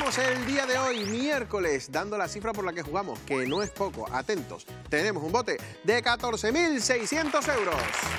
Comenzamos el día de hoy, miércoles, dando la cifra por la que jugamos, que no es poco. Atentos, tenemos un bote de 14.600 euros.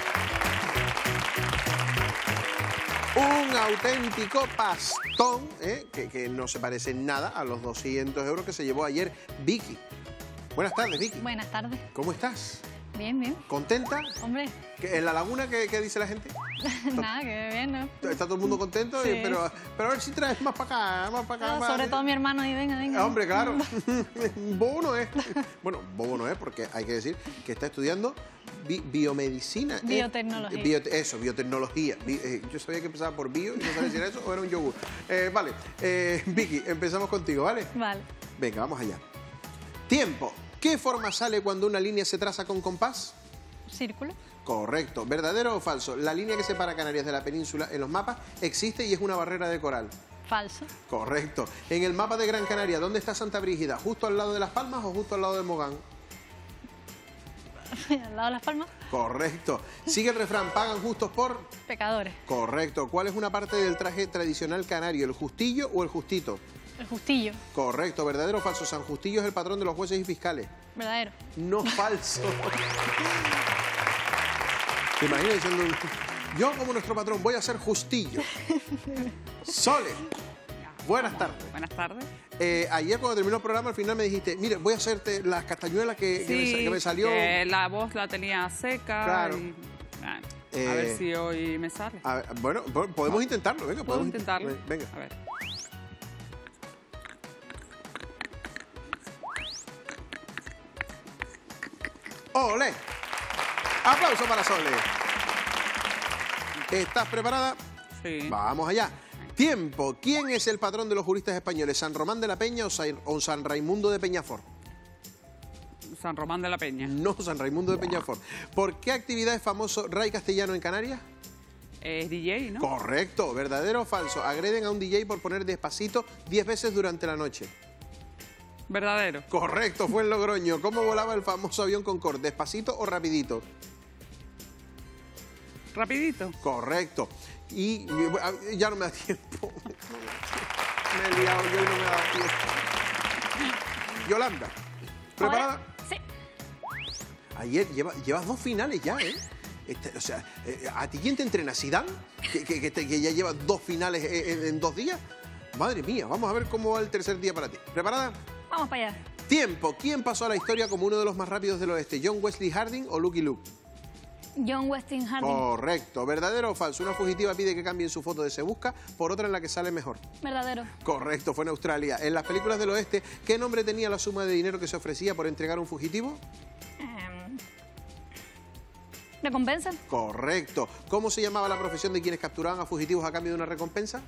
Un auténtico pastón, que no se parece en nada a los 200 euros que se llevó ayer Vicky. Buenas tardes, Vicky. Buenas tardes. ¿Cómo estás? Bien, bien. ¿Contenta? Hombre. ¿En la laguna qué dice la gente? Nada, que bien, ¿no? ¿Está todo el mundo contento? Sí. Pero a ver si traes más para acá, más para acá. No, más... sobre todo mi hermano, y venga, venga. Hombre, claro. Bobo no es. Bueno, bobo no es porque hay que decir que está estudiando biomedicina. Biotecnología. Biotecnología. Yo sabía que empezaba por bio y no sabía si era eso o era un yogur. Vale, Vicky, empezamos contigo, ¿vale? Vale. Venga, vamos allá. Tiempo. ¿Qué forma sale cuando una línea se traza con compás? Círculo. Correcto. ¿Verdadero o falso? La línea que separa Canarias de la península en los mapas existe y es una barrera de coral. Falso. Correcto. En el mapa de Gran Canaria, ¿dónde está Santa Brígida? ¿Justo al lado de Las Palmas o justo al lado de Mogán? Al lado de Las Palmas. Correcto. Sigue el refrán, ¿pagan justos por...? Pecadores. Correcto. ¿Cuál es una parte del traje tradicional canario, el justillo o el justito? El justillo. Correcto. ¿Verdadero o falso? San Justillo es el patrón de los jueces y fiscales. Verdadero. No, falso. ¿Te imaginas diciendo, yo como nuestro patrón voy a ser justillo? Sole, buenas tardes. Buenas tardes. Ayer cuando terminó el programa al final me dijiste, mire, voy a hacerte las castañuelas que me salió. La voz la tenía seca. Claro. Y, bueno, a ver si hoy me sale. A ver, bueno, podemos intentarlo, venga. ¿Puedo intentarlo? Venga. A ver. ¡Olé! ¡Aplauso para Sole! ¿Estás preparada? Sí. Vamos allá. Tiempo. ¿Quién es el patrón de los juristas españoles? ¿San Román de la Peña o San Raimundo de Peñafort? San Román de la Peña. No, San Raimundo de Peñafort. ¿Por qué actividad es famoso Ray Castellano en Canarias? Es DJ, ¿no? Correcto. ¿Verdadero o falso? Agreden a un DJ por poner Despacito 10 veces durante la noche. Verdadero. Correcto, fue en Logroño. ¿Cómo volaba el famoso avión Concorde? ¿Despacito o rapidito? Rapidito. Correcto. Y ya no me da tiempo. Me he liado yo y no me da tiempo. Yolanda, ¿preparada? Ahora, sí. Ayer llevas 2 finales ya, ¿eh? O sea, ¿a ti quién te entrena? ¿Zidane? ¿Que ya llevas 2 finales en 2 días? Madre mía, vamos a ver cómo va el tercer día para ti. ¿Preparada? Vamos para allá. Tiempo. ¿Quién pasó a la historia como uno de los más rápidos del oeste? ¿John Wesley Harding o Lucky Luke? John Wesley Harding. Correcto. ¿Verdadero o falso? Una fugitiva pide que cambien su foto de Se Busca por otra en la que sale mejor. Verdadero. Correcto, fue en Australia. En las películas del oeste, ¿qué nombre tenía la suma de dinero que se ofrecía por entregar a un fugitivo? ¿Recompensa? Correcto. ¿Cómo se llamaba la profesión de quienes capturaban a fugitivos a cambio de una recompensa?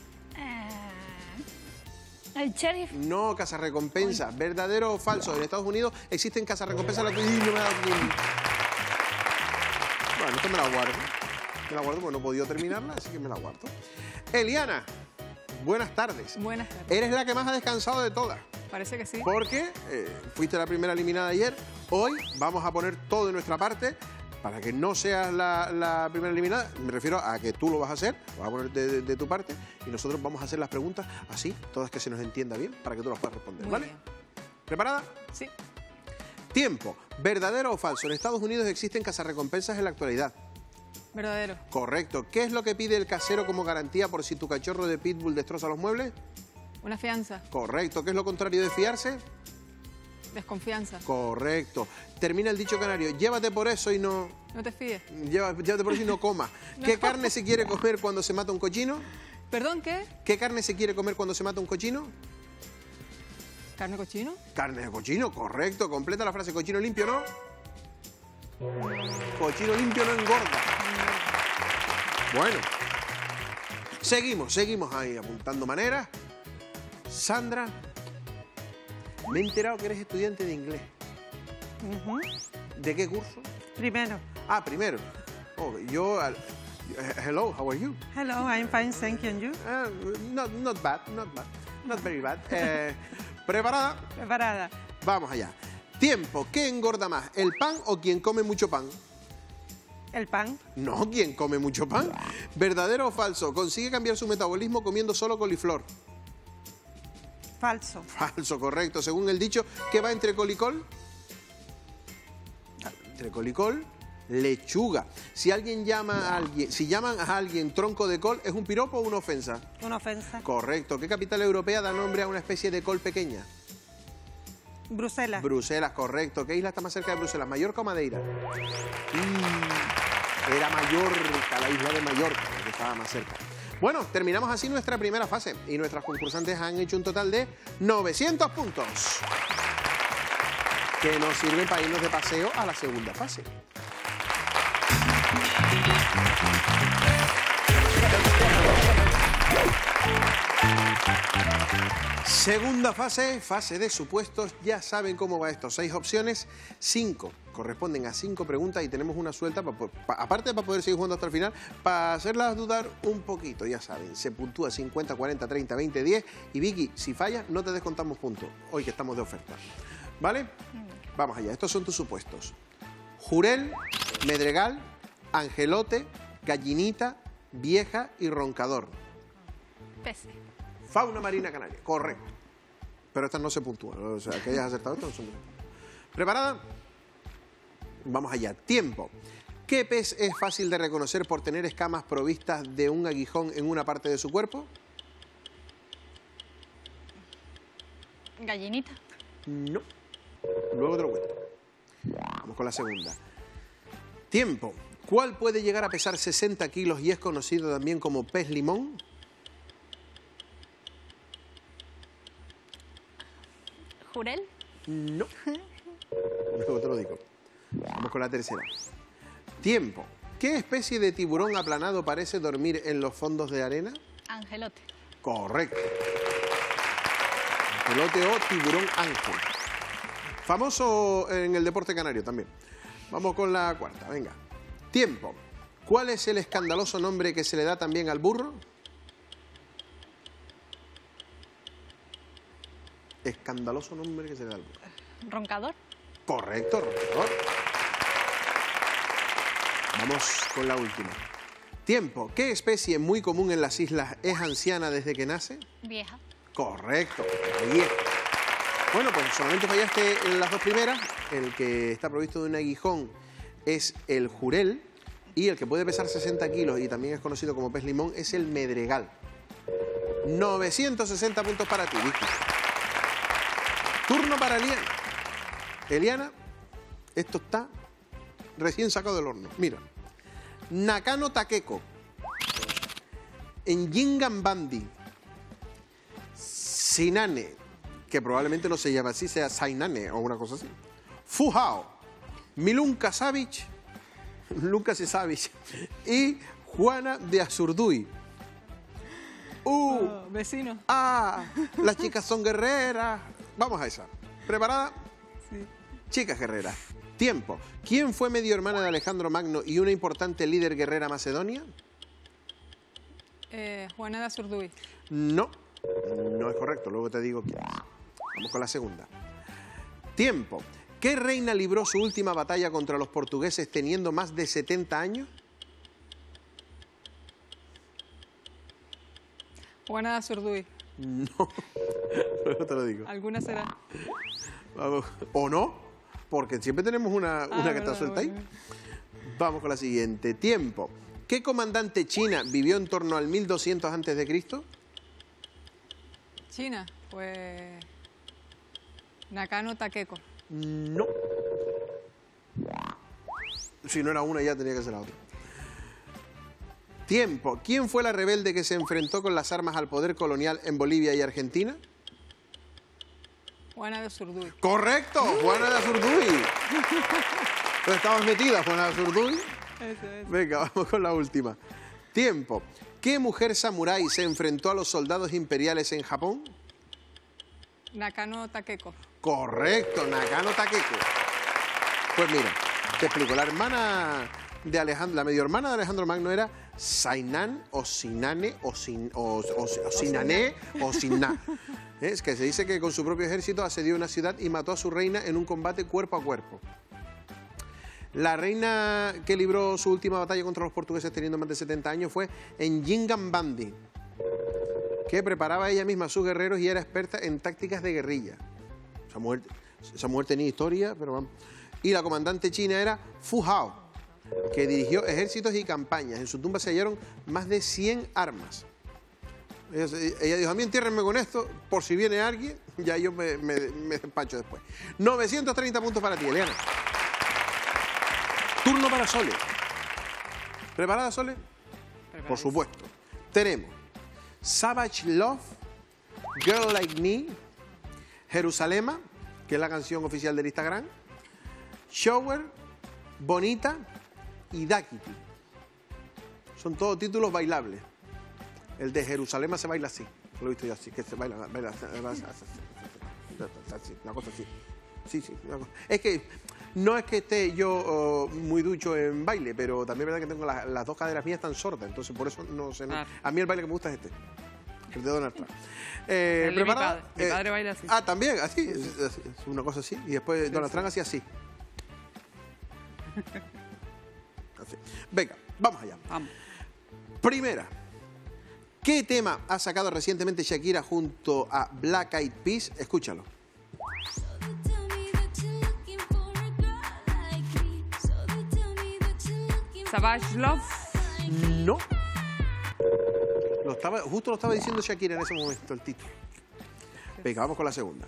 El sheriff. No, cazarrecompensa. ¿Verdadero o falso? En Estados Unidos existen cazarrecompensas. No me da tiempo. Bueno, esto me la guardo. Me la guardo porque no he podido terminarla, así que me la guardo. Eliana, buenas tardes. Buenas tardes. Eres la que más ha descansado de todas. Parece que sí. Porque fuiste la primera eliminada ayer. Hoy vamos a poner todo de nuestra parte para que no seas la primera eliminada. Me refiero a que tú lo vas a hacer, lo vas a poner de tu parte y nosotros vamos a hacer las preguntas así, todas que se nos entienda bien, para que tú las puedas responder, ¿vale? Bien. ¿Preparada? Sí. Tiempo. ¿Verdadero o falso? En Estados Unidos existen cazarrecompensas en la actualidad. Verdadero. Correcto. ¿Qué es lo que pide el casero como garantía por si tu cachorro de pitbull destroza los muebles? Una fianza. Correcto. ¿Qué es lo contrario de fiarse? Desconfianza. Correcto. Termina el dicho canario, llévate por eso y no... No te fíes. Llévate por eso y no comas. ¿Qué carne se quiere comer cuando se mata un cochino? ¿Perdón, qué? ¿Qué carne se quiere comer cuando se mata un cochino? ¿Carne cochino? Carne de cochino, correcto. Completa la frase, cochino limpio, ¿no? Cochino limpio no engorda. Bueno. Seguimos ahí apuntando maneras. Sandra, me he enterado que eres estudiante de inglés. ¿De qué curso? Primero. Ah, primero. Oh, yo... hello, how are you? Hello, I'm fine, thank you. And you? Not bad. Not very bad. ¿Preparada? Preparada. Vamos allá. Tiempo. ¿Qué engorda más? ¿El pan o quien come mucho pan? El pan. No, quien come mucho pan. ¿Verdadero o falso? Consigue cambiar su metabolismo comiendo solo coliflor. Falso. Falso, correcto. Según el dicho, ¿qué va entre col y col? Entre col y col, lechuga. Si llaman a alguien tronco de col, ¿es un piropo o una ofensa? Una ofensa. Correcto. ¿Qué capital europea da nombre a una especie de col pequeña? Bruselas. Bruselas, correcto. ¿Qué isla está más cerca de Bruselas, Mallorca o Madeira? Era Mallorca, la isla de Mallorca, la que estaba más cerca. Bueno, terminamos así nuestra primera fase y nuestras concursantes han hecho un total de 900 puntos, que nos sirven para irnos de paseo a la segunda fase. Segunda fase, fase de supuestos. Ya saben cómo va esto. 6 opciones, 5 corresponden a 5 preguntas y tenemos una suelta, aparte para poder seguir jugando hasta el final, para hacerlas dudar un poquito. Ya saben, se puntúa 50, 40, 30, 20, 10 y Vicky, si fallas no te descontamos puntos, hoy que estamos de oferta. ¿Vale? Vamos allá, estos son tus supuestos. Jurel, Medregal, Angelote, Gallinita, Vieja y Roncador. Pese. Fauna marina canaria, correcto. Pero estas no se puntúan, o sea, que hayas acertado estas no son. ¿Preparada? Vamos allá. Tiempo. ¿Qué pez es fácil de reconocer por tener escamas provistas de un aguijón en una parte de su cuerpo? Gallinita. No. Luego te lo cuento. Vamos con la segunda. Tiempo. ¿Cuál puede llegar a pesar 60 kilos y es conocido también como pez limón? Jurel. No. Luego te lo digo. Vamos con la tercera. Tiempo. ¿Qué especie de tiburón aplanado parece dormir en los fondos de arena? Angelote. Correcto. Angelote o tiburón ángel. Famoso en el deporte canario también. Vamos con la cuarta, venga. Tiempo. ¿Cuál es el escandaloso nombre que se le da también al burro? Escandaloso nombre que se le da al burro. Roncador. Correcto, roncador. Vamos con la última. Tiempo. ¿Qué especie muy común en las islas es anciana desde que nace? Vieja. Correcto, vieja. Bueno, pues solamente fallaste en las dos primeras. El que está provisto de un aguijón es el jurel y el que puede pesar 60 kilos y también es conocido como pez limón es el medregal. 960 puntos para ti, Vicky. Turno para Eliana. Eliana, esto está recién sacado del horno. Mira. Nakano Takeko. Njingambandi. Sinane, que probablemente no se llama así, sea Sainane o una cosa así. Fujao. Milunka Savic. Lucas Savic. Y Juana de Azurduy. Vecino. Las chicas son guerreras. Vamos a esa. ¿Preparada? Sí. Chicas guerreras. Tiempo. ¿Quién fue medio hermana de Alejandro Magno y una importante líder guerrera macedonia? Juana de Azurduy. No, no es correcto. Luego te digo quién es. Vamos con la segunda. Tiempo. ¿Qué reina libró su última batalla contra los portugueses teniendo más de 70 años? Juana de Azurduy. No, luego te lo digo. ¿Alguna será? Vamos. ¿O no? Porque siempre tenemos una que está verdad, suelta ahí. bueno. Vamos con la siguiente. Tiempo. ¿Qué comandante china vivió en torno al 1200 a.C.? China, pues... Nakano Takeko. No. Si no era una, ya tenía que ser la otra. Tiempo. ¿Quién fue la rebelde que se enfrentó con las armas al poder colonial en Bolivia y Argentina? Juana de Azurduy. ¡Correcto! Juana de Azurduy. ¿Dónde estabas metida, Juana de Azurduy? Eso. Venga, vamos con la última. Tiempo. ¿Qué mujer samurái se enfrentó a los soldados imperiales en Japón? Nakano Takeko. Correcto, Nakano Takeko. Pues mira, te explico. La hermana de Alejandro, la medio hermana de Alejandro Magno era Sainan o Sinane o Sinané o Sinná. Es que se dice que con su propio ejército asedió una ciudad y mató a su reina en un combate cuerpo a cuerpo. La reina que libró su última batalla contra los portugueses teniendo más de 70 años fue Njingambandi, que preparaba ella misma a sus guerreros y era experta en tácticas de guerrilla. Esa mujer tenía historia, pero vamos. Y la comandante china era Fu Hao, que dirigió ejércitos y campañas. En su tumba se hallaron más de 100 armas. Ella dijo, a mí entiérrenme con esto, por si viene alguien, ya yo me despacho después. 930 puntos para ti, Eliana. Turno para Sole. ¿Preparada, Sole? Por supuesto. Tenemos Savage Love, Girl Like Me, Jerusalema, que es la canción oficial del Instagram, Shower, Bonita y Dakiti. Son todos títulos bailables. El de Jerusalema se baila así. Lo he visto yo así, que se baila así, una cosa así. Sí, una cosa. Es que no es que esté yo muy ducho en baile, pero también es verdad que tengo las dos caderas mías tan sordas, entonces por eso no sé. No. A mí el baile que me gusta es este, el de Donald Trump. ¿Preparada? Mi padre baila así. Ah, también, así, es una cosa así. Y después Donald Trump hacía así. Así. Venga, vamos allá. Vamos. Primera. ¿Qué tema ha sacado recientemente Shakira junto a Black Eyed Peas? Escúchalo. Savage Love. No. Justo lo estaba diciendo Shakira en ese momento, el título. Venga, vamos con la segunda.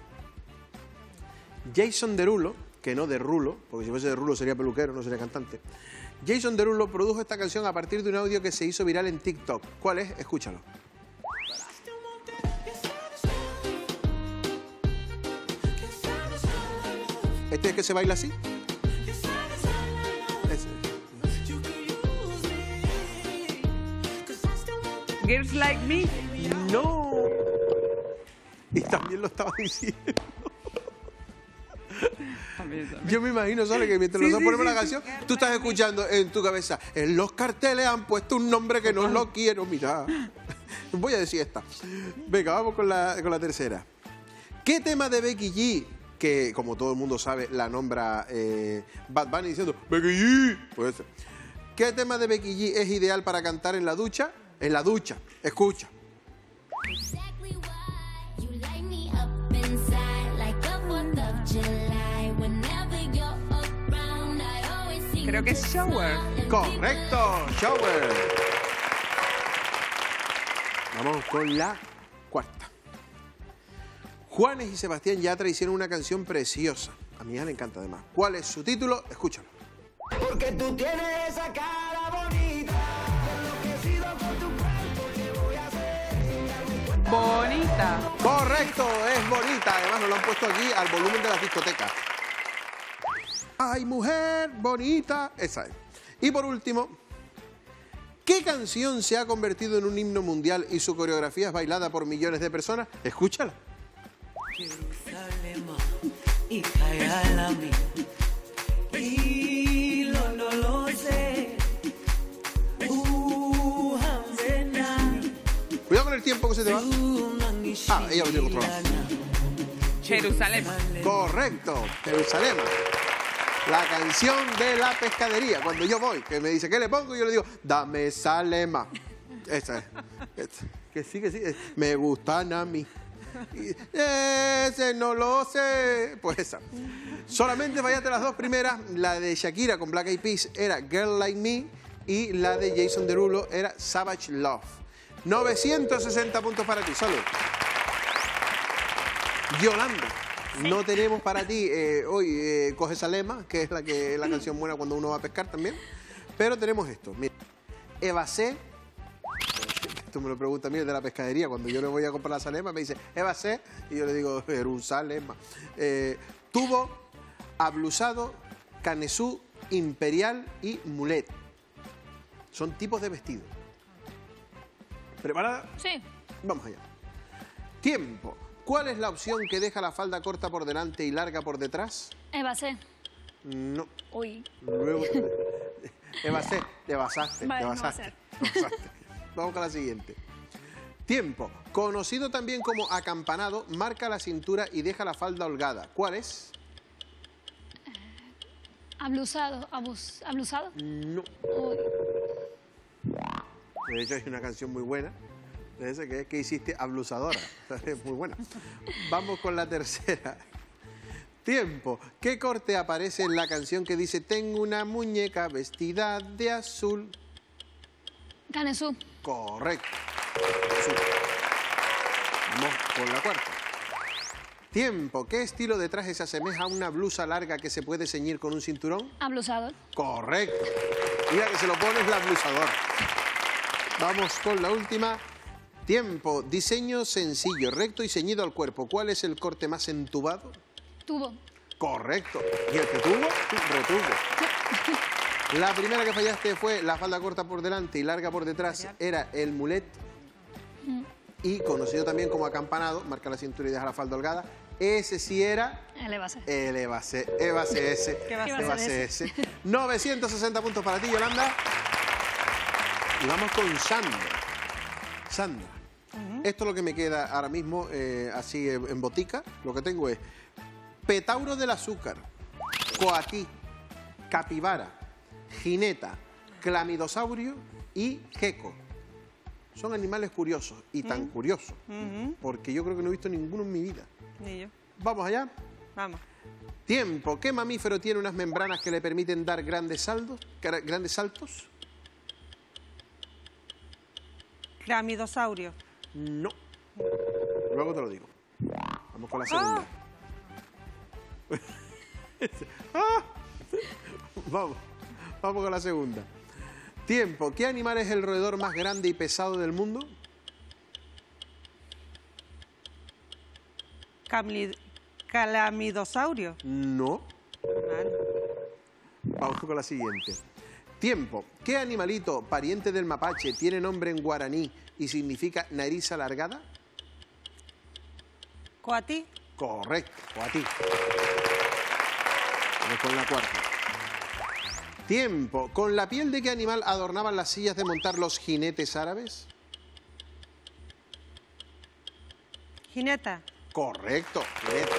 Jason Derulo, que no Derulo, porque si fuese Derulo sería peluquero, no sería cantante. Jason Derulo produjo esta canción a partir de un audio que se hizo viral en TikTok. ¿Cuál es? Escúchalo. ¿Este es que se baila así? Ese. Girls Like Me. No. Y también lo estaba diciendo. Yo me imagino, ¿sabes? Que mientras nosotros ponemos la canción, tú estás escuchando en tu cabeza, en los carteles han puesto un nombre que no lo quiero mirar. Voy a decir esta. Venga, vamos con la tercera. ¿Qué tema de Becky G, que como todo el mundo sabe, la nombra Bad Bunny diciendo, Becky G? Pues, ¿qué tema de Becky G es ideal para cantar en la ducha? En la ducha. Escucha. Creo que es Shower. Correcto, Shower. Vamos con la cuarta. Juanes y Sebastián Yatra hicieron una canción preciosa. A mi hija le encanta además. ¿Cuál es su título? Escúchalo. Porque tú tienes esa cara bonita, enloquecido con tu cuerpo, ¿qué voy a hacer? Bonita. Correcto, es bonita. Además nos lo han puesto aquí al volumen de las discotecas. ¡Ay, mujer bonita! Esa es. Y por último, ¿qué canción se ha convertido en un himno mundial y su coreografía es bailada por millones de personas? Escúchala. Cuidado con el tiempo que se te va. Ah, ella lo tiene controlado. Jerusalema. Correcto, Jerusalema. La canción de la pescadería. Cuando yo voy, que me dice, ¿qué le pongo? Y yo le digo, dame salema. Esa es. Que sí. Me gustan a mí. Ese no lo sé. Pues esa. Solamente fallaste las dos primeras. La de Shakira con Black Eyed Peas era Girl Like Me y la de Jason Derulo era Savage Love. 960 puntos para ti. Salud. Yolanda. No tenemos para ti hoy Coge Salema, que es la canción buena cuando uno va a pescar también. Pero tenemos esto. Mira, Evasé. Esto me lo pregunta a mí de la pescadería. Cuando yo le voy a comprar la salema, me dice Evasé. Y yo le digo Jerusalema. Tubo, ablusado, canesú, imperial y mulet. Son tipos de vestido. ¿Preparada? Sí. Vamos allá. Tiempo. ¿Cuál es la opción que deja la falda corta por delante y larga por detrás? Evasé. No. Uy. Luego. Evasé. Te basaste. Vale, Te no va a basaste. ser. Te basaste. Vamos con la siguiente. Tiempo. Conocido también como acampanado, marca la cintura y deja la falda holgada. ¿Cuál es? Ablusado. ¿Ablusado? No. Uy. De hecho, hay una canción muy buena Ese que hiciste ablusadora. Es muy buena. Vamos con la tercera. Tiempo. ¿Qué corte aparece en la canción que dice tengo una muñeca vestida de azul? Canesú. Correcto. Azul. Vamos con la cuarta. Tiempo. ¿Qué estilo de traje se asemeja a una blusa larga que se puede ceñir con un cinturón? Ablusador. Correcto. Mira que se lo pones la blusadora. Vamos con la última. Tiempo. Diseño sencillo, recto y ceñido al cuerpo. ¿Cuál es el corte más entubado? Tubo. Correcto. ¿Y el que tuvo? Retuvo. La primera que fallaste fue la falda corta por delante y larga por detrás. Era el mulet. Y conocido también como acampanado, marca la cintura y deja la falda holgada. Ese sí era... El Evase. El Evase S. ¿Qué va a ser Evase S. 960 puntos para ti, Yolanda. Y vamos con Sandra. Sandra, esto es lo que me queda ahora mismo, así en botica. Lo que tengo es petauro del azúcar, coatí, capibara, jineta, clamidosaurio y gecko. Son animales curiosos y tan curiosos, porque yo creo que no he visto ninguno en mi vida. Ni yo. ¿Vamos allá? Vamos. Tiempo. ¿Qué mamífero tiene unas membranas que le permiten dar grandes saltos? Clamidosaurio. No. Luego te lo digo. Vamos con la segunda. ¡Ah! Vamos con la segunda. Tiempo. ¿Qué animal es el roedor más grande y pesado del mundo? Calamidosaurio. No. Vale. Vamos con la siguiente. Tiempo. ¿Qué animalito, pariente del mapache, tiene nombre en guaraní y significa nariz alargada? Coatí. Correcto, coatí. Vamos con la cuarta. Tiempo. ¿Con la piel de qué animal adornaban las sillas de montar los jinetes árabes? Jineta. Correcto, jineta.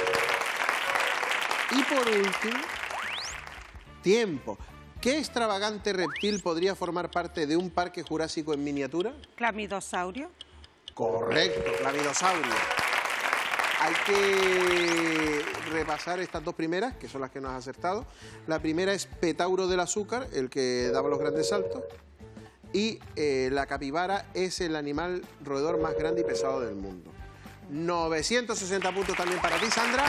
Y por último, tiempo. ¿Qué extravagante reptil podría formar parte de un parque jurásico en miniatura? Clamidosaurio. Correcto, clamidosaurio. Hay que repasar estas dos primeras, que son las que nos has acertado. La primera es petauro del azúcar, el que daba los grandes saltos. Y la capibara es el animal roedor más grande y pesado del mundo. 960 puntos también para ti, Sandra.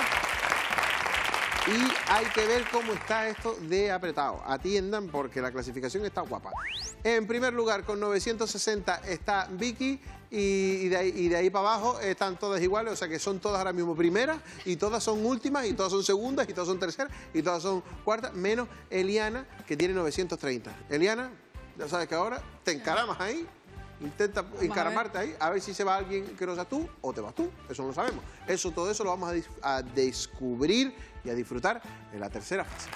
Y hay que ver cómo está esto de apretado. Atiendan porque la clasificación está guapa. En primer lugar, con 960 está Vicky y de ahí para abajo están todas iguales. O sea que son todas ahora mismo primeras y todas son últimas y todas son segundas y todas son terceras y todas son cuartas, menos Eliana, que tiene 930. Eliana, ya sabes que ahora te encaramas ahí. Intenta encaramarte ahí, a ver si se va alguien que no sea tú o te vas tú, eso no lo sabemos. Todo eso lo vamos a descubrir y a disfrutar en la tercera fase.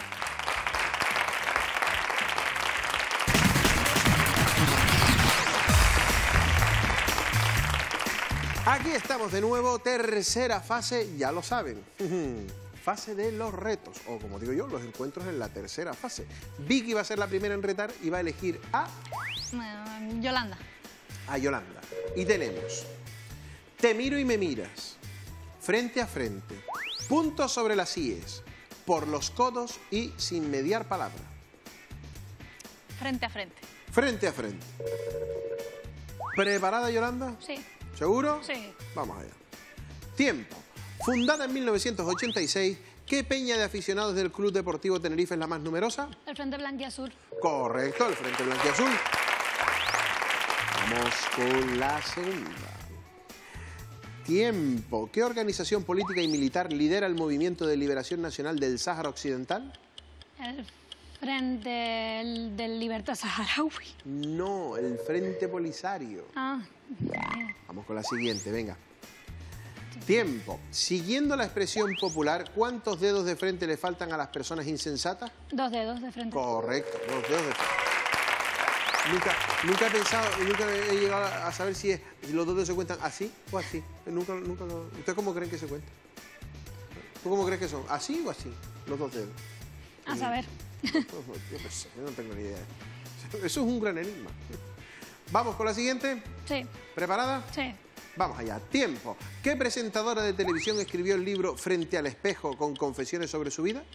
Aquí estamos de nuevo, tercera fase, ya lo saben. Fase de los retos, o como digo yo, los encuentros en la tercera fase. Vicky va a ser la primera en retar y va a elegir a Yolanda. A Yolanda. Y tenemos te miro y me miras, frente a frente, puntos sobre las íes, por los codos y sin mediar palabra. Frente a frente. Frente a frente. ¿Preparada, Yolanda? Sí. ¿Seguro? Sí. Vamos allá. Tiempo. Fundada en 1986, ¿qué peña de aficionados del Club Deportivo Tenerife es la más numerosa? El Frente Blanquiazul. Correcto, el Frente Blanquiazul. Vamos con la segunda. Tiempo. ¿Qué organización política y militar lidera el Movimiento de Liberación Nacional del Sáhara Occidental? El Frente del Libertad Saharaui. No, el Frente Polisario. Ah. Vamos con la siguiente, venga. Tiempo. Siguiendo la expresión popular, ¿cuántos dedos de frente le faltan a las personas insensatas? 2 dedos de frente. Correcto, 2 dedos de frente. Nunca he pensado, nunca he llegado a saber si los 2 dedos se cuentan así o así. Nunca ¿Ustedes cómo creen que se cuentan? ¿Tú cómo crees que son? ¿Así o así? Los 2 dedos. A saber. Yo no sé, yo no tengo ni idea. Eso es un gran enigma. Vamos con la siguiente. Sí, ¿Preparada? sí. Vamos allá. Tiempo. ¿Qué presentadora de televisión escribió el libro Frente al espejo con confesiones sobre su vida?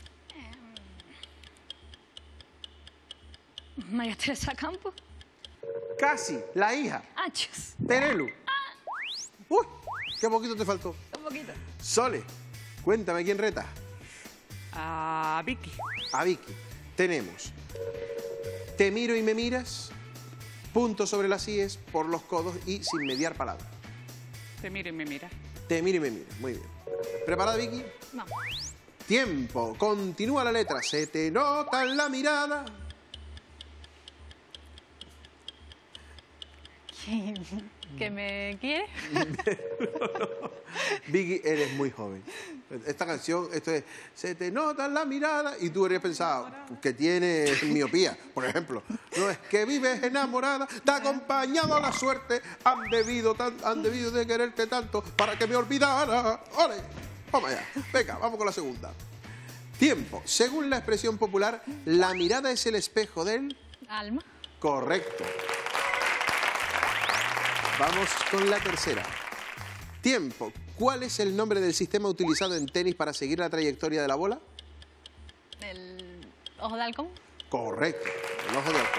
María Teresa Campos. Casi. La hija. Achos. Terelu. Uy, qué poquito te faltó. Un poquito. Sole, cuéntame quién reta. A Vicky. A Vicky. Tenemos Te miro y me miras, punto sobre las íes, por los codos y sin mediar palabra. Te miro y me mira. Te miro y me miras. Muy bien. ¿Preparada, Vicky? Vamos. Tiempo. Continúa la letra. Se te nota en la mirada. ¿Que me quiere? Vicky, eres muy joven. Esta canción, esto es, se te nota en la mirada y tú habrías pensado que tienes miopía, por ejemplo. No es que vives enamorada, te ha acompañado la suerte, han debido de quererte tanto para que me olvidara. ¡Ole! Vamos allá. Venga, vamos con la segunda. Tiempo. Según la expresión popular, la mirada es el espejo del... Alma. Correcto. Vamos con la tercera. Tiempo. ¿Cuál es el nombre del sistema utilizado en tenis para seguir la trayectoria de la bola? El ojo de halcón. Correcto. El ojo de halcón.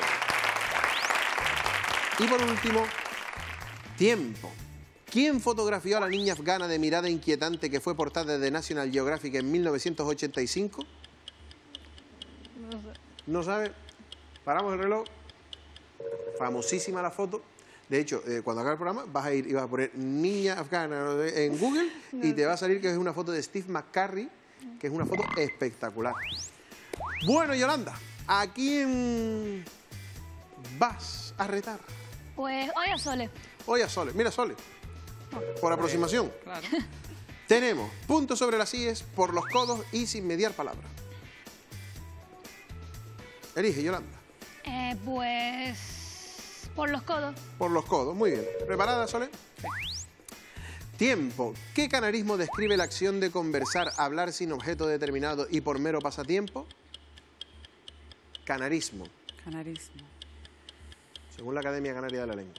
Y por último, tiempo. ¿Quién fotografió a la niña afgana de mirada inquietante que fue portada de National Geographic en 1985? No sé. ¿No sabe? Paramos el reloj. Famosísima la foto. De hecho, cuando acabe el programa vas a ir y vas a poner niña afgana en Google y te va a salir que es una foto de Steve McCurry, que es una foto espectacular. Bueno, Yolanda, ¿a quién vas a retar? Pues hoy a Sole. Hoy a Sole. Mira, Sole. Por aproximación. Claro. Tenemos puntos sobre las íes, por los codos y sin mediar palabra. Elige, Yolanda. Pues por los codos. Por los codos, muy bien. ¿Preparada, Sole? Tiempo. ¿Qué canarismo describe la acción de conversar, hablar sin objeto determinado y por mero pasatiempo? Canarismo, Canarismo. según la Academia Canaria de la Lengua.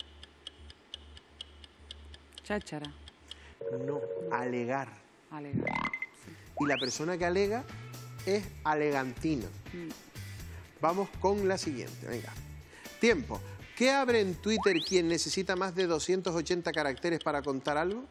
Cháchara. No, alegar. Alegar. Y la persona que alega es alegantina. Vamos con la siguiente, venga. Tiempo. ¿Qué abre en Twitter quien necesita más de 280 caracteres para contar algo?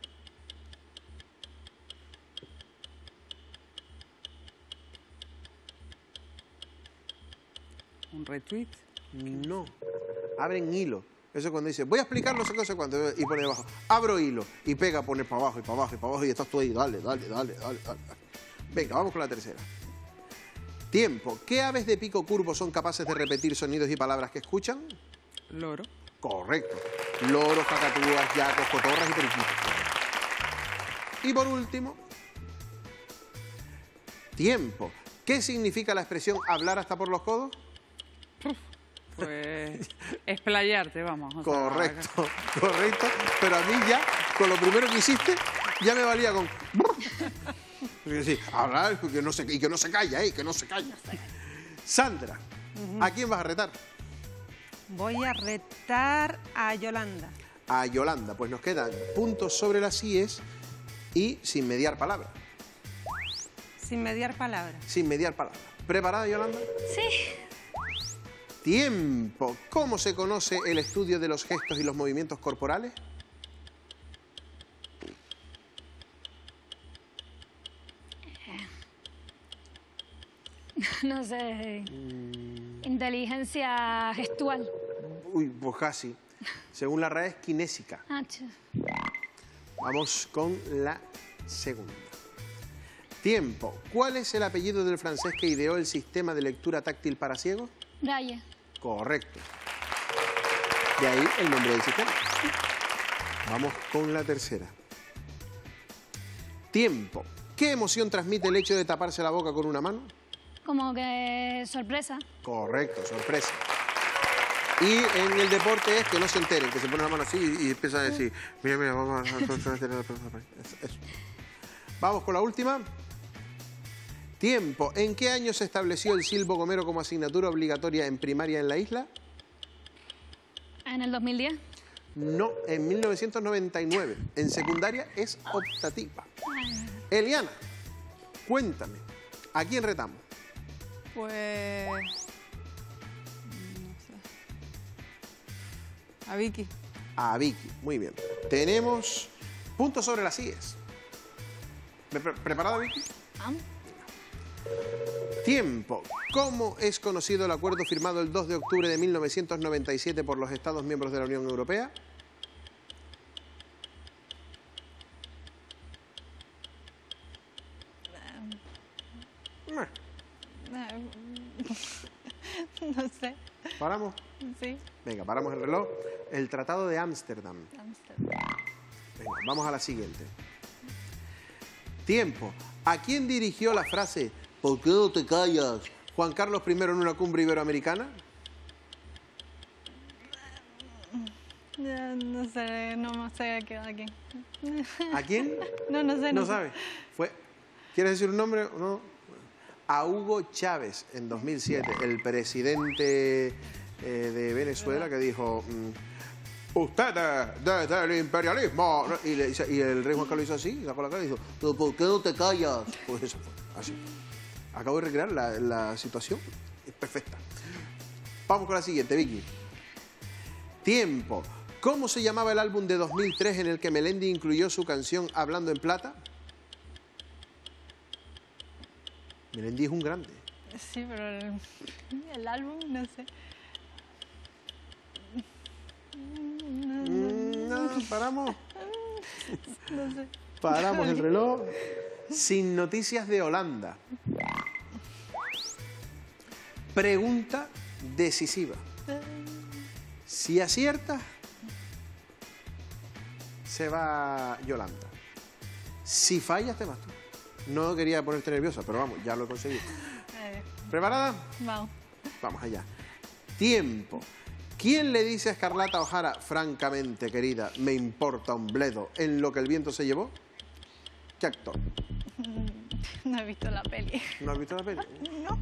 Un retweet. No. Abren hilo. Eso es cuando dice, voy a explicar no sé qué, cuando y pone debajo, abro hilo y pega, pone para abajo y para abajo y para abajo y estás tú ahí, dale. Venga, vamos con la tercera. Tiempo. ¿Qué aves de pico curvo son capaces de repetir sonidos y palabras que escuchan? Loro. Correcto. Loros, cacatúas, yacos, cotorras y periquitos. Y por último, tiempo. ¿Qué significa la expresión hablar hasta por los codos? Pues explayarte, vamos. o sea, Correcto, correcto. Pero a mí ya, con lo primero que hiciste, ya me valía con... Sí, hablar y que no se calla, que no se calla. Sandra, ¿a quién vas a retar? Voy a retar a Yolanda. A Yolanda. Pues nos quedan puntos sobre las íes y sin mediar palabra. Sin mediar palabras. Sin mediar palabra. ¿Preparada, Yolanda? Sí. Tiempo. ¿Cómo se conoce el estudio de los gestos y los movimientos corporales? No sé. Inteligencia gestual. Uy, pues casi. Según la RAE es kinésica. Achos. Vamos con la segunda. Tiempo. ¿Cuál es el apellido del francés que ideó el sistema de lectura táctil para ciegos? Braille. Correcto. De ahí el nombre del sistema. Vamos con la tercera. Tiempo. ¿Qué emoción transmite el hecho de taparse la boca con una mano? Como que sorpresa. Correcto, sorpresa. Y en el deporte es que no se enteren, que se pone la mano así y empiezan a decir, mira, vamos a... Eso. Vamos con la última. Tiempo. ¿En qué año se estableció el silbo gomero como asignatura obligatoria en primaria en la isla? En el 2010. No, en 1999. En secundaria es optativa. Eliana, cuéntame, ¿a quién retamos? Pues... no sé. A Vicky. A Vicky, muy bien. Tenemos puntos sobre las IES. ¿Preparada, Vicky? Vamos. Tiempo. ¿Cómo es conocido el acuerdo firmado el 2 de octubre de 1997 por los Estados miembros de la Unión Europea? No sé. ¿Paramos? Sí. Venga, paramos el reloj. El Tratado de Ámsterdam. Amsterdam. Venga, vamos a la siguiente. Tiempo. ¿A quién dirigió la frase "¿Por qué no te callas?" Juan Carlos I en una cumbre iberoamericana? No sé, no sé qué va aquí. ¿A quién? No sé. No sé. sabe. ¿Quieres decir un nombre o no? A Hugo Chávez en 2007, el presidente de Venezuela, que dijo: ustedes desde el imperialismo. Y el rey Juan Carlos hizo así, sacó la cara y dijo: "¿Pero por qué no te callas?" Pues eso fue, así. Acabo de recrear la situación, es perfecta. Vamos con la siguiente, Vicky. Tiempo. ¿Cómo se llamaba el álbum de 2003 en el que Melendi incluyó su canción Hablando en Plata? Melendi es un grande. Sí, pero el álbum, no sé. No, paramos. No sé. Paramos el reloj. Sin noticias de Holanda. Pregunta decisiva. Si aciertas, se va Yolanda. Si fallas, te vas tú. No quería ponerte nerviosa, pero vamos, ya lo he conseguido. ¿Preparada? Vamos. Vamos allá. Tiempo. ¿Quién le dice a Escarlata O'Hara, francamente, querida, me importa un bledo, en lo que el viento se llevó? ¿Qué actor? No he visto la peli. ¿No has visto la peli? No.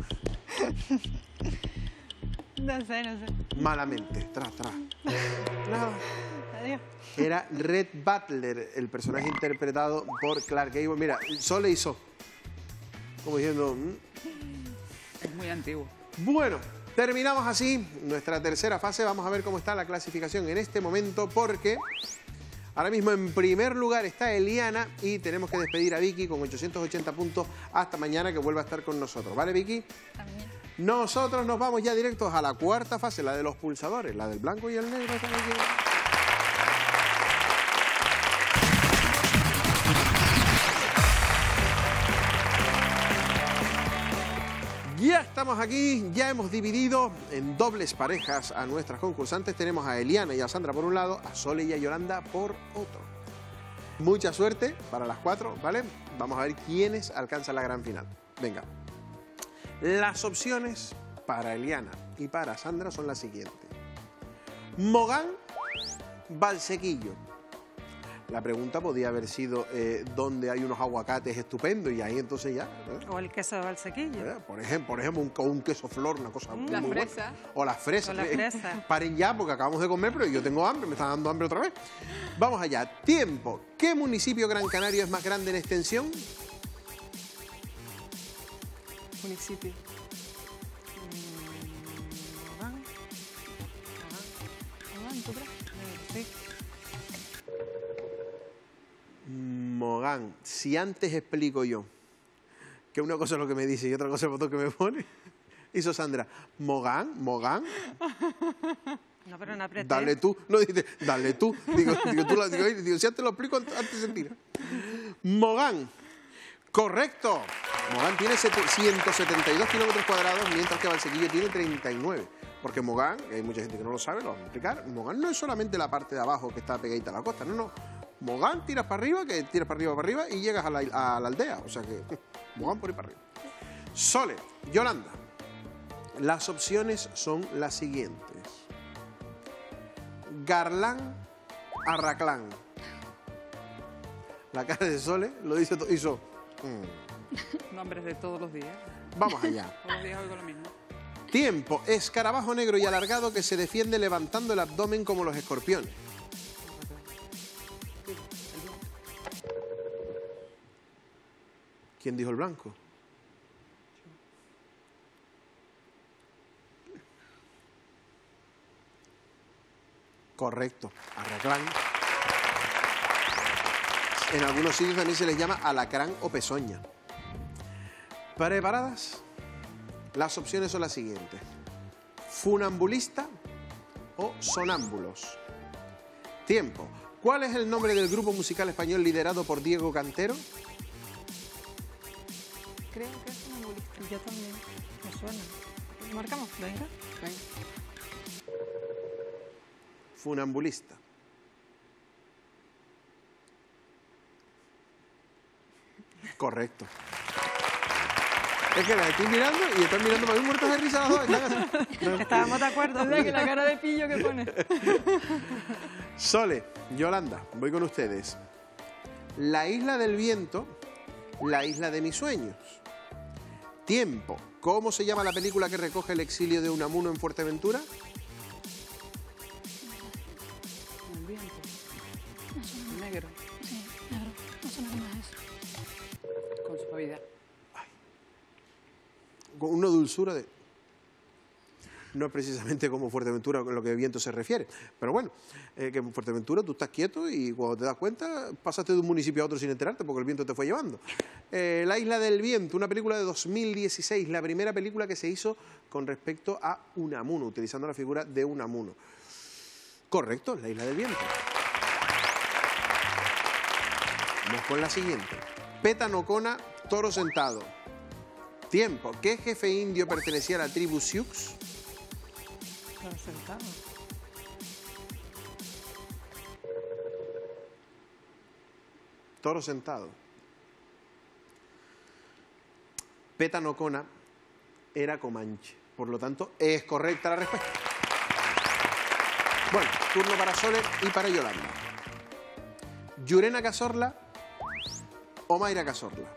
No sé. Malamente, tras. Nada. Adiós. Era Red Butler, el personaje interpretado por Clark Gable. Mira, Sole hizo. Como diciendo... Es muy antiguo. Bueno, terminamos así nuestra tercera fase. Vamos a ver cómo está la clasificación en este momento, porque ahora mismo en primer lugar está Eliana y tenemos que despedir a Vicky con 880 puntos hasta mañana, que vuelva a estar con nosotros. ¿Vale, Vicky? También. Nosotros nos vamos ya directos a la cuarta fase, la de los pulsadores, la del blanco y el negro. Ya estamos aquí, ya hemos dividido en dobles parejas a nuestras concursantes. Tenemos a Eliana y a Sandra por un lado, a Sole y a Yolanda por otro. Mucha suerte para las 4, ¿vale? Vamos a ver quiénes alcanzan la gran final. Venga. Las opciones para Eliana y para Sandra son las siguientes. Mogán, Valsequillo. La pregunta podía haber sido dónde hay unos aguacates estupendos y ahí entonces ya. O el queso de Valsequillo. Por ejemplo, un queso flor, una cosa muy La buena. fresa. O las fresas. O la fresa. Paren ya porque acabamos de comer, pero yo tengo hambre, me está dando hambre otra vez. Vamos allá. Tiempo. ¿Qué municipio gran canario es más grande en extensión? Municipio. ¿Tú crees? Sí. Mogán. Si antes explico yo que una cosa es lo que me dice y otra cosa es el botón que me pone, hizo Sandra. Mogán. No, pero no apreté. Dale tú. No, dice, dale tú. Digo, si antes lo explico, antes se tira. Mogán. Correcto. Mogán tiene 172 kilómetros cuadrados, mientras que Valsequillo tiene 39. Porque Mogán, hay mucha gente que no lo sabe, lo vamos a explicar. Mogán no es solamente la parte de abajo que está pegadita a la costa, no. Mogán tiras para arriba, para arriba y llegas a la aldea. O sea que Mogán por ahí para arriba. Sole, Yolanda. Las opciones son las siguientes. Garlán, Arraclán. La cara de Sole lo dice todo. Hizo. Nombres de todos los días. Vamos allá. Todos los días oigo lo mismo. Tiempo. Escarabajo negro y alargado que se defiende levantando el abdomen como los escorpiones. ¿Quién dijo el blanco? Correcto. Arraclán. En algunos sitios también se les llama alacrán o pezoña. ¿Preparadas? Las opciones son las siguientes. Funambulista o sonámbulos. Tiempo. ¿Cuál es el nombre del grupo musical español liderado por Diego Cantero? Creo que es funambulista. Yo también. Me suena. ¿Marcamos? Venga. Venga. Funambulista. Correcto. Es que la estoy mirando y están mirando para mí muertos de risa las dos. Están así. Estábamos de acuerdo. O sea, que la cara de pillo que pone. Sole, Yolanda, voy con ustedes. La isla del viento, la isla de mis sueños. Tiempo. ¿Cómo se llama la película que recoge el exilio de Unamuno en Fuerteventura? El viento. Negro. Sí, negro. No suena que más eso. Con suavidad. Con una dulzura de... No es precisamente como Fuerteventura en lo que viento se refiere. Pero bueno, que en Fuerteventura tú estás quieto y cuando te das cuenta pasaste de un municipio a otro sin enterarte porque el viento te fue llevando. La isla del viento, una película de 2016, la primera película que se hizo con respecto a Unamuno, utilizando la figura de Unamuno. Correcto, la isla del viento. Vamos con la siguiente. Petanocona, toro sentado. Tiempo. ¿Qué jefe indio pertenecía a la tribu Sioux? Lo sentado. Toro sentado. Petanocona era comanche. Por lo tanto, es correcta la respuesta. Bueno, turno para Sole y para Yolanda. Llurena Cazorla o Mayra Cazorla.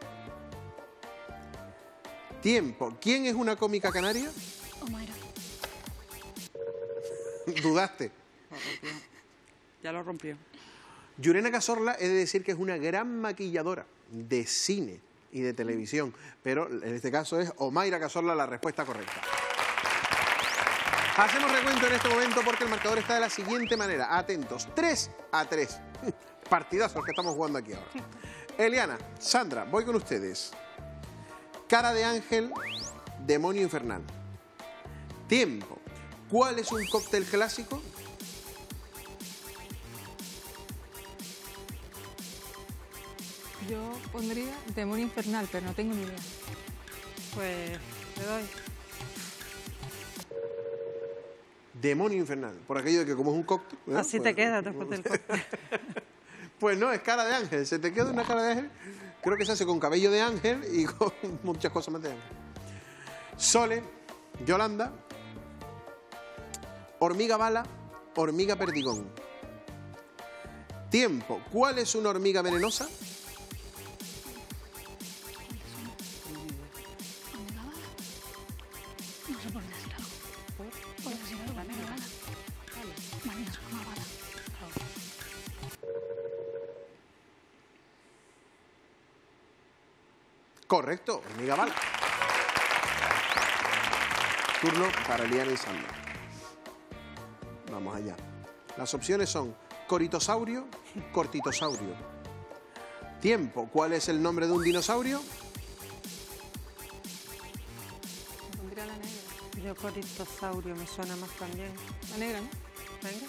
Tiempo. ¿Quién es una cómica canaria? Omaira. Dudaste. Lo rompió. Ya lo rompió. Llurena Cazorla he de decir que es una gran maquilladora de cine y de televisión, pero en este caso es Omaira Cazorla la respuesta correcta. Hacemos recuento en este momento porque el marcador está de la siguiente manera. Atentos, 3-3. Partidazos que estamos jugando aquí ahora. Eliana, Sandra, voy con ustedes. Cara de ángel, demonio infernal. Tiempo. ¿Cuál es un cóctel clásico? Yo pondría demonio infernal, pero no tengo ni idea. Pues le doy. Demonio infernal. Por aquello de que como es un cóctel... ¿eh? Así Pues- te quedas después del cóctel. Pues no, es cara de ángel. Se te queda una cara de ángel. Creo que se hace con cabello de ángel y con muchas cosas más de ángel. Sole, Yolanda, hormiga bala, hormiga perdigón. Tiempo. ¿Cuál es una hormiga venenosa? ¿Hormiga bala? No sé por decir algo. ¿Por decir algo? ¿Hormiga bala? Vale, no suena más bala. Correcto, hormiga bala. Turno para Eliana y Sandra. Vamos allá. Las opciones son coritosaurio, cortitosaurio. Tiempo. ¿Cuál es el nombre de un dinosaurio? Pondría la negra. Yo coritosaurio me suena más también. La negra, ¿no? Venga.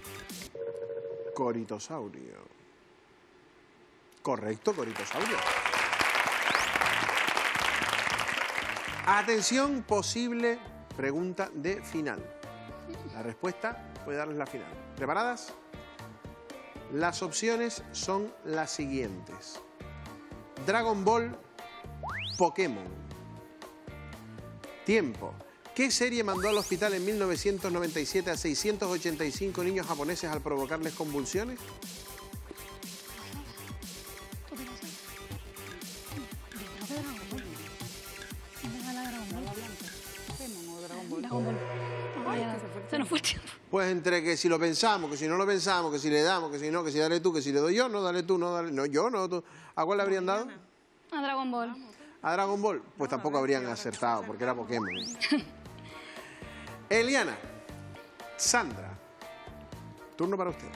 Coritosaurio. Correcto, coritosaurio. Atención, posible pregunta de final. La respuesta puede darles la final. ¿Preparadas? Las opciones son las siguientes. Dragon Ball, Pokémon. Tiempo. ¿Qué serie mandó al hospital en 1997 a 685 niños japoneses al provocarles convulsiones? ¿Tú qué haces? Yo creo que Dragon Ball. ¿Dónde va la Dragon Ball? Pokémon o Dragon Ball. Se nos fue el tiempo. Pues entre que si lo pensamos, que si no lo pensamos, que si le damos, que si no, que si dale tú, que si le doy yo, no, dale tú, no, dale... No, yo, no, tú. ¿A cuál le habrían dado? A Dragon Ball. ¿A Dragon Ball? Pues tampoco habrían acertado, porque era Pokémon. Eliana, Sandra, turno para usted.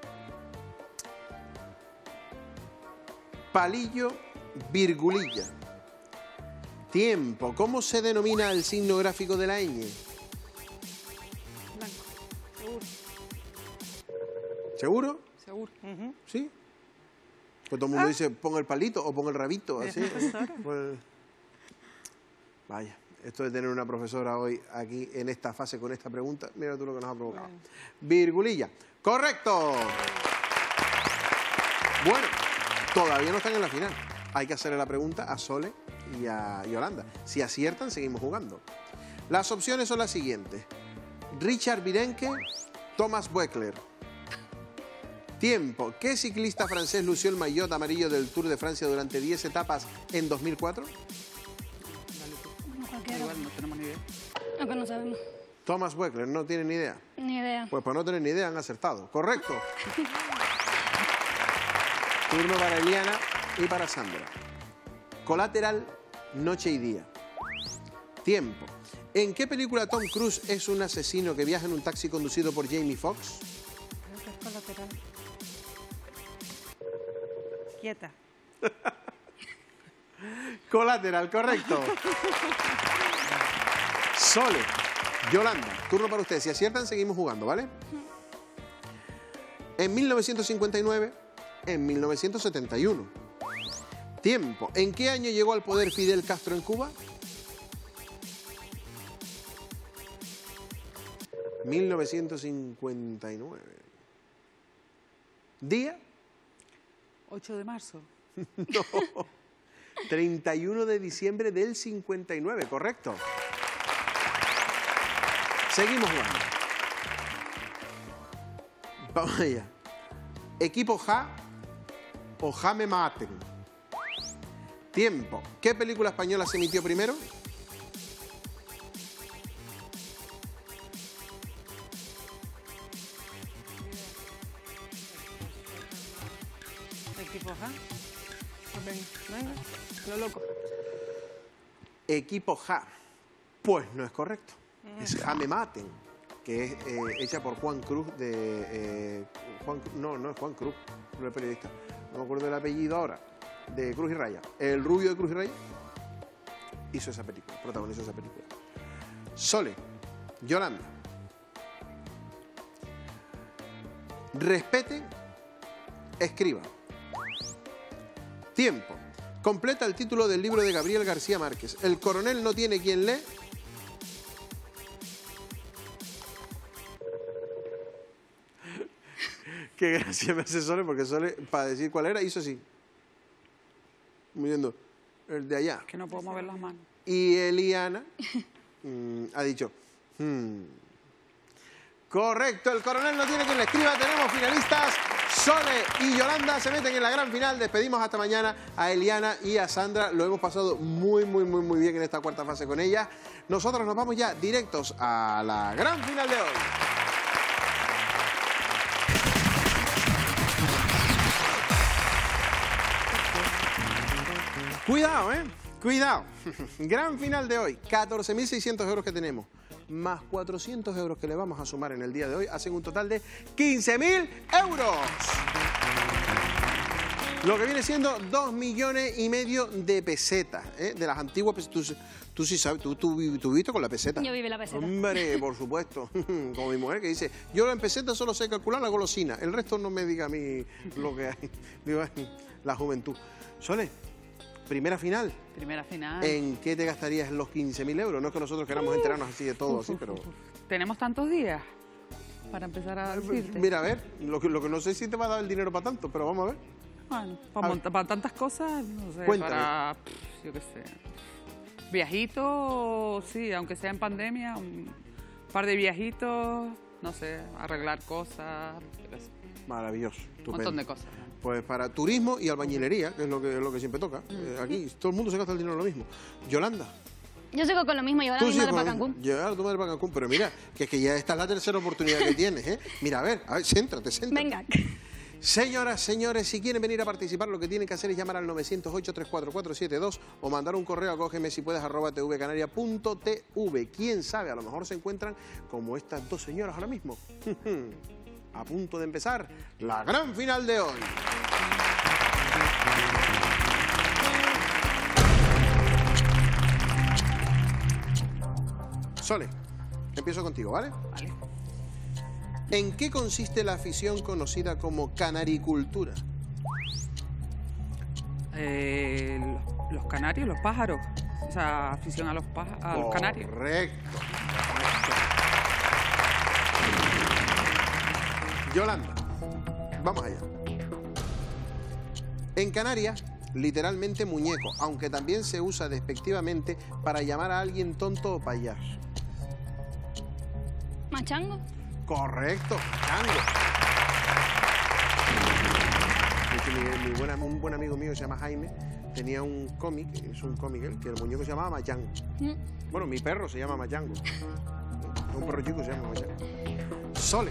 Palillo, virgulilla. Tiempo. ¿Cómo se denomina el signo gráfico de la ñ? Blanco. Seguro. ¿Seguro? Seguro. ¿Sí? Pues todo el mundo dice, pon el palito o pon el rabito, así. Pues, vaya, esto de tener una profesora hoy aquí en esta fase con esta pregunta, mira tú lo que nos ha provocado. Virgulilla. ¡Correcto! Bueno, todavía no están en la final. Hay que hacerle la pregunta a Sole y a Yolanda. Si aciertan, seguimos jugando. Las opciones son las siguientes. Richard Virenque, Thomas Voeckler. Tiempo. ¿Qué ciclista francés lució el maillot amarillo del Tour de Francia durante 10 etapas en 2004? Dale tú. No, cualquiera. Igual no tenemos ni idea. Aunque no sabemos. Thomas Voeckler, no tienen ni idea. Ni idea. Pues por no tener ni idea han acertado. Correcto. Turno para Eliana y para Sandra. Colateral, noche y día. Tiempo. ¿En qué película Tom Cruise es un asesino que viaja en un taxi conducido por Jamie Foxx? Creo que es Colateral. Quieta. Colateral, correcto. Sole, Yolanda, turno para ustedes. Si aciertan, seguimos jugando, ¿vale? En 1959, en 1971. Tiempo. ¿En qué año llegó al poder Fidel Castro en Cuba? 1959. ¿Día? 8 de marzo. No. 31 de diciembre del 59, correcto. Seguimos jugando. Vamos allá. Equipo Ja o Ja me maten. Tiempo. ¿Qué película española se emitió primero? Equipo Ja. Venga. Lo loco. Equipo Ja. Pues no es correcto. Es Ja me maten, que es hecha por Juan Cruz de... no es Juan Cruz, no es periodista. No me acuerdo del apellido ahora. De Cruz y Raya. El rubio de Cruz y Raya hizo esa película, protagonizó esa película. Sole, Yolanda. Respete, escriba. Tiempo. Completa el título del libro de Gabriel García Márquez. El coronel no tiene quien lee. Qué gracia me hace Sole, porque Sole, para decir cuál era, hizo así. Moviendo el de allá. Que no puedo mover las manos. Y Eliana ha dicho, correcto, el coronel no tiene quien le escriba. Tenemos finalistas. Sole y Yolanda se meten en la gran final. Despedimos hasta mañana a Eliana y a Sandra. Lo hemos pasado muy bien en esta cuarta fase con ellas. Nosotros nos vamos ya directos a la gran final de hoy. Cuidado, cuidado. Gran final de hoy. 14.600 euros que tenemos, más 400 euros que le vamos a sumar en el día de hoy, hacen un total de 15.000 euros. Lo que viene siendo 2,5 millones de pesetas, de las antiguas pesetas. Tú sí sabes, tú viviste con la peseta. Yo viví la peseta. Hombre, por supuesto. Como mi mujer que dice, yo en peseta solo sé calcular la golosina, el resto no me diga a mí lo que hay. Digo, la juventud. Sole, primera final. Primera final. ¿En qué te gastarías los 15.000 euros? No es que nosotros queramos enterarnos así de todo, así, pero... ¿Tenemos tantos días para empezar a decirte? Mira, a ver, lo que no sé si te va a dar el dinero para tanto, pero vamos a ver. Bueno, para tantas cosas, no sé, Cuéntame. para, yo qué sé, viajitos, sí, aunque sea en pandemia, un par de viajitos, no sé, arreglar cosas, yo qué sé, Maravilloso, un estupendo. montón de cosas. Pues para turismo y albañilería, que es lo que siempre toca. Aquí todo el mundo se gasta el dinero en lo mismo. Yolanda, Yo sigo con lo mismo, llevar a mi madre para Cancún. Llevar a tu madre para Cancún, pero mira, que es que ya esta es la tercera oportunidad que tienes, ¿eh? Mira, a ver, céntrate. Venga. Señoras, señores, si quieren venir a participar, lo que tienen que hacer es llamar al 908-344-72 o mandar un correo a cógeme si puedes @tvcanaria.tv. Quién sabe, a lo mejor se encuentran como estas dos señoras ahora mismo. A punto de empezar la gran final de hoy. Sole, empiezo contigo, ¿vale? Vale. ¿En qué consiste la afición conocida como canaricultura? Los canarios, los pájaros. O sea, afición a los canarios. Correcto. Yolanda, vamos allá. En Canarias, literalmente muñeco, aunque también se usa despectivamente para llamar a alguien tonto o payaso. ¿Machango? Correcto, chango. Un buen amigo mío que se llama Jaime tenía un cómic, es un cómic que el muñeco se llamaba Machango. Bueno, mi perro se llama Machango. Un perro chico se llama Machango. Sole.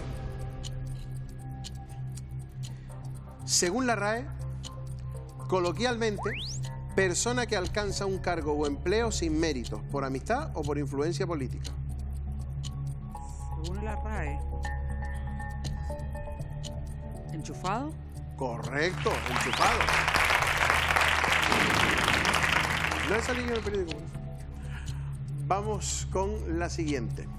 Según la RAE, coloquialmente, persona que alcanza un cargo o empleo sin méritos, por amistad o por influencia política. Según la RAE. ¿Enchufado? Correcto, enchufado. No he salido en el periódico. Vamos con la siguiente.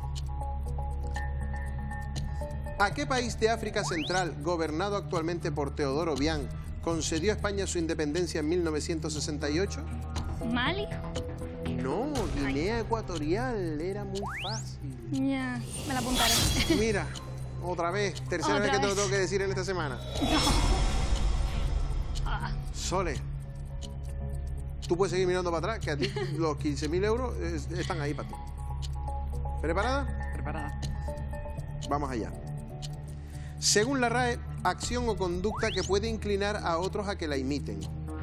¿A qué país de África Central, gobernado actualmente por Teodoro Obiang, concedió España su independencia en 1968? ¿Mali? No, Guinea Ecuatorial, era muy fácil. Ya, me la apuntaré. Mira, otra vez, tercera vez que te lo tengo que decir en esta semana. Sole, tú puedes seguir mirando para atrás, que a ti los 15.000 euros están ahí para ti. ¿Preparada? Preparada. Vamos allá. Según la RAE, acción o conducta que puede inclinar a otros a que la imiten.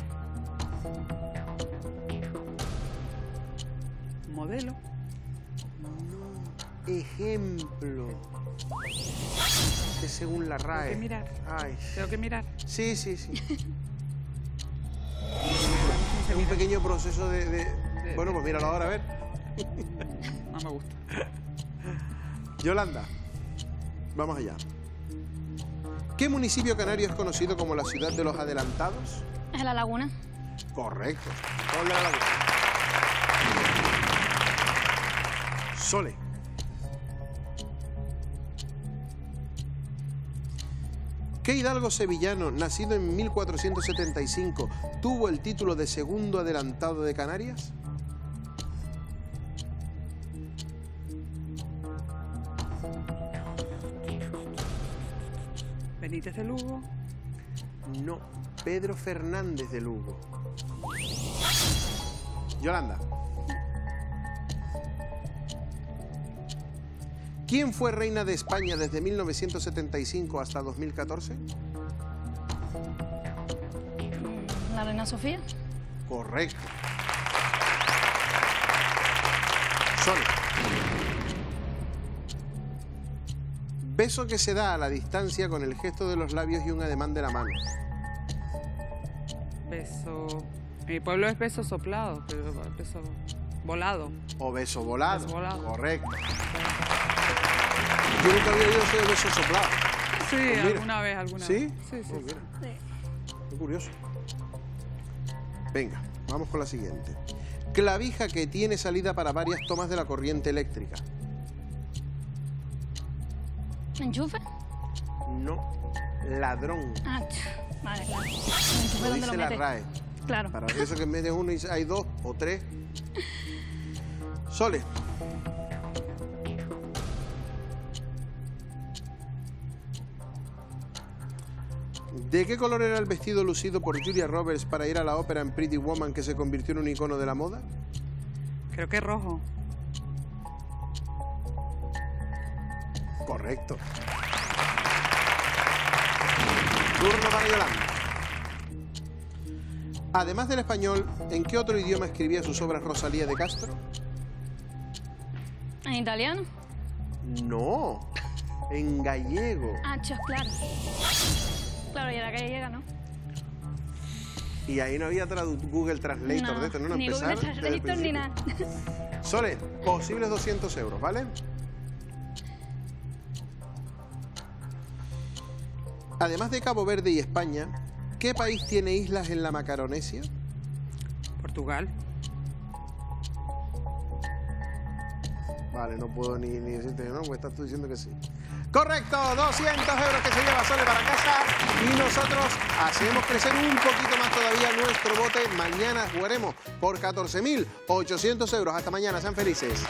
Modelo. Ejemplo. Que según la RAE. Tengo que mirar. Ay. Tengo que mirar. Sí. Es un pequeño proceso de... Bueno, pues míralo ahora, a ver. No me gusta. Yolanda, vamos allá. ¿Qué municipio canario es conocido como la ciudad de los adelantados? ¿Es La Laguna? Correcto. Gol de La Laguna. Sole. ¿Qué hidalgo sevillano, nacido en 1475, tuvo el título de segundo adelantado de Canarias? Benítez de Lugo. No, Pedro Fernández de Lugo. Yolanda. ¿Quién fue reina de España desde 1975 hasta 2014? ¿La reina Sofía? Correcto. Sole. Beso que se da a la distancia con el gesto de los labios y un ademán de la mano. Beso. En mi pueblo es beso soplado, pero beso volado. O beso volado. Beso volado. Correcto. Yo nunca había oído eso de beso soplado. Sí, Pues mira. alguna vez. ¿Sí? Sí. Pues mira. Qué curioso. Venga, vamos con la siguiente. Clavija que tiene salida para varias tomas de la corriente eléctrica. ¿Enchufe? No, ladrón. Ah, vale, claro. ¿Enchufe Lo dónde dice lo la metes? RAE. Claro. Para eso que en vez de uno hay dos o tres. Sole. ¿De qué color era el vestido lucido por Julia Roberts para ir a la ópera en Pretty Woman, que se convirtió en un icono de la moda? Creo que es rojo. Correcto. Turno para Yolanda. Además del español, ¿en qué otro idioma escribía sus obras Rosalía de Castro? ¿En italiano? No, en gallego. Ah, chos, claro. Claro, y a la calle llega, ¿no? Y ahí no había Google Translator de esto, ¿no? Ni Empezar Google desde el Translator ni principio. nada. Sole, posibles 200 euros, ¿vale? Además de Cabo Verde y España, ¿qué país tiene islas en la Macaronesia? Portugal. Vale, no puedo ni decirte que no, porque estás tú diciendo que sí. Correcto, 200 euros que se lleva Sole para casa. Y nosotros hacemos crecer un poquito más todavía nuestro bote. Mañana jugaremos por 14.800 euros. Hasta mañana, sean felices.